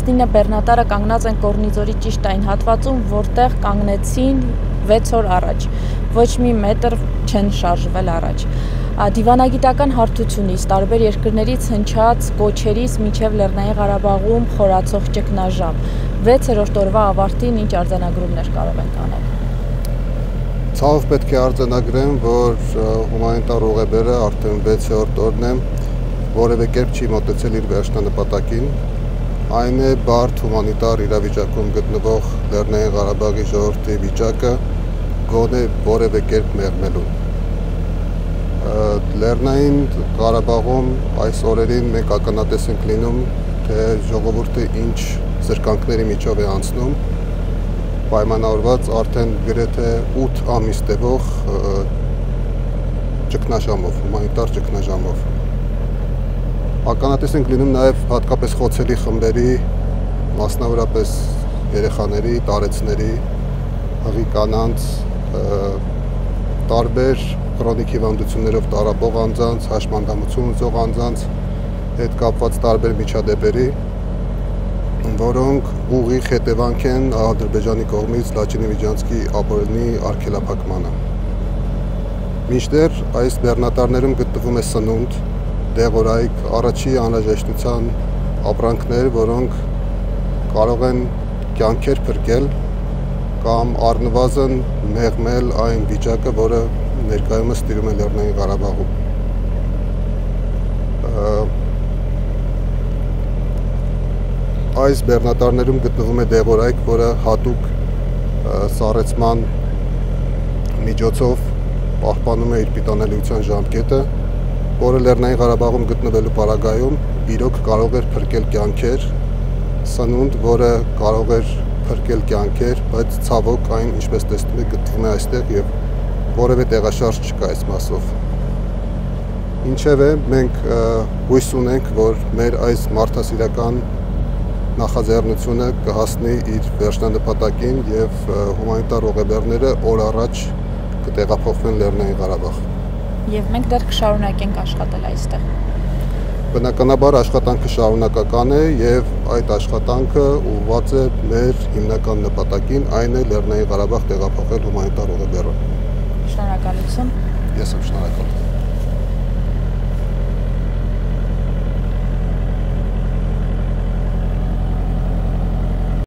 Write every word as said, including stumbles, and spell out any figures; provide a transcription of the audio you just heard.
տասնինը բեռնատարը կանգնած են Կորնիձորի ճիշտ այն հատվածում, որտեղ կանգնեցին վեց օր առաջ, ոչ մի մետր չեն շարժվել առաջ։ Դիվանագիտական հարթությունից, տարբեր երկրներից հնչած կոչերից մինչև Լեռնային Ղարաբաղում խորացող ճգնաժամ, վեցերորդ օրվա ավարտին ինչ արձանագրումներ կարող ենք անել։ Ցավով պետք է արձանագրեմ, որ հումանիտար ուղեբերը արդեն վեցերորդ օրն է, որևէ կերպ չի մոտեցել իր վերջնանպատակին, այն է բարդ հումանիտար իրավիճակում գտնվող Լեռնային Ղարաբաղի ժողովրդի վիճակը գոնե որևէ կերպ մեղմելու։ Լեռնային Ղարաբաղում այս օրերին մենք ականատես ենք լինում, թե ժողովուրդը ինչ զրկանքների միջով է անցնում, պայմանավորված արդեն գրեթե ութ ամիս տևող ճգնաժամով, հումանիտար ճգնաժամով։ Ականատես ենք լինում նաև հատկապես խոցելի խմբերի, մասնավորապես երեխաների, տարեցների, հղի կանանց, տարբեր քրոնիկ հիվանդություններով տառապող անձանց, հաշմանդամություն ունեցող անձանց հետ կապված տարբեր միջադեպերի, որոնք ուղիղ հետևանք են Ադրբեջանի կողմից Լաչինի Վիջանցքի ապօրինի արգելափակմանը։ Մինչդեռ այս բեռնատարներում գտնվում է սնունդ, դեղորայք, առաջի անհրաժեշտության ապրանքներ, որոնք կարող են կյանքեր փրկել կամ առնվազն մեղմել այն վիճակը, որը ներկայումս տիրում է Լեռնային Ղարաբաղում։ Այս բեռնատարներում գտնվում է դեղորայք, որը հատուկ սառեցման միջոցով պահպանում է իր պիտանելիության ժամկետը, որը Լեռնային Ղարաբաղում գտնվելու պարագայում իրոք կարող էր փրկել կյանքեր, սնունդ, որը կարող էր փրկել կյանքեր, բայց ցավոք այն, ինչպես տեսնում եք, գտնվում է այստեղ եւ որևէ տեղաշարժ չկա այս մասով։ Ինչևէ, մենք հույս ունենք, որ մեր այս մարդասիրական նախաձեռնությունը կհասնի իր վերջնանպատակին եւ հումանիտար ուղեբեռները օր առաջ կտեղափոխվեն Լեռնային Ղարաբաղ։ Եվ մենք դեռ կշարունակենք աշխատել այստեղ։ Բնականաբար աշխատանքը շարունակական է եւ այդ աշխատանքը ուղղված է մեր հիմնական նպատակին, այն է Լեռնային Ղարաբաղ տեղափոխել հումանիտար ուղեբեռը։ Շնորհակալություն։ Ես եմ շնորհակալ։